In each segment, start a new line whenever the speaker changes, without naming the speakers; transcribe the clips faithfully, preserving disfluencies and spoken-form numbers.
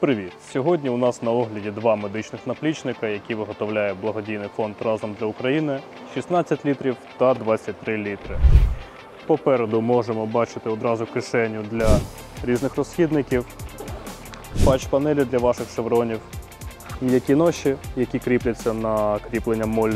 Привіт! Сьогодні у нас на огляді два медичних наплічника, які виготовляє благодійний фонд «Разом для України» шістнадцять літрів та двадцять три літри. Попереду можемо бачити одразу кишеню для різних розхідників, патч-панелі для ваших шевронів, м'які ноші, які кріпляться на кріплення моллі.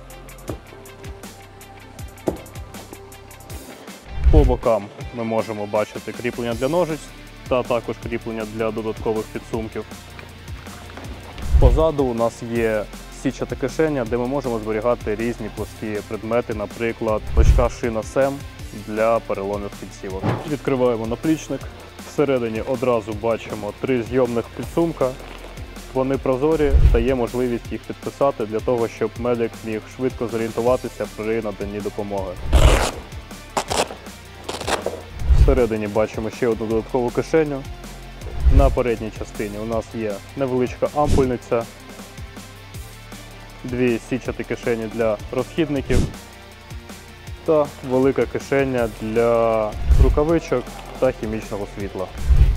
По бокам ми можемо бачити кріплення для ножиць та також кріплення для додаткових підсумків. Позаду у нас є сітчата кишеня, де ми можемо зберігати різні плоскі предмети, наприклад, точка шина сем для переломів кінцівок. Відкриваємо наплічник. Всередині одразу бачимо три зйомних підсумка. Вони прозорі та є можливість їх підписати для того, щоб медик міг швидко зорієнтуватися при наданні допомоги. Всередині бачимо ще одну додаткову кишеню. На передній частині у нас є невеличка ампульниця, дві сітчаті кишені для розхідників та велика кишеня для рукавичок та хімічного світла.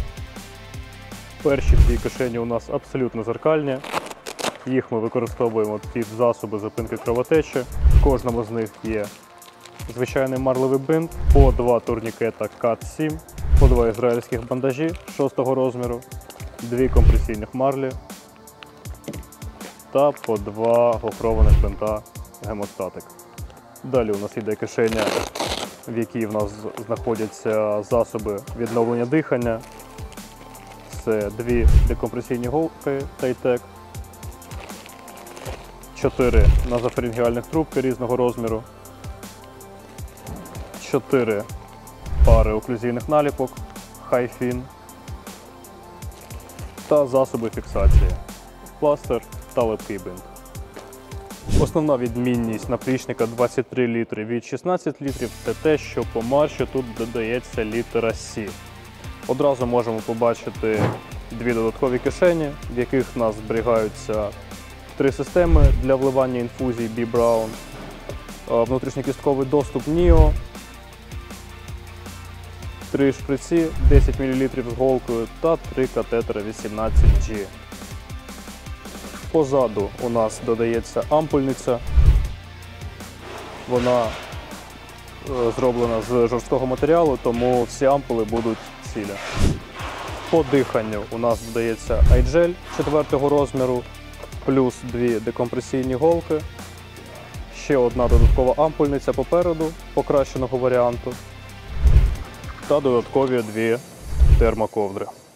Перші дві кишені у нас абсолютно зеркальні. Їх ми використовуємо під засоби зупинки кровотечі. В кожному з них є звичайний марлевий бинт, по два турнікета кат сім, по два ізраїльських бандажі шостого розміру, дві компресійних марлі та по два гофрованих бинта гемостатик. Далі у нас йде кишеня, в якій в нас знаходяться засоби відновлення дихання. Це дві декомпресійні голки Тайтек, чотири назофарингеальних трубки різного розміру, чотири пари оклюзійних наліпок Hi-Fin та засоби фіксації, пластир та липкий бинт. Основна відмінність наплічника двадцять три літри від шістнадцяти літрів – це те, що по марші тут додається літера С. Одразу можемо побачити дві додаткові кишені, в яких у нас зберігаються три системи для вливання інфузій B Braun, внутрішньокістковий доступ ніо, три шприці десять мілілітрів з голкою та три катетери вісімнадцять джі. Позаду у нас додається ампульниця. Вона зроблена з жорсткого матеріалу, тому всі ампули будуть цілі. По диханню у нас додається айджель четвертого розміру, плюс дві декомпресійні голки, ще одна додаткова ампульниця попереду покращеного варіанту та додаткові дві термоковдри.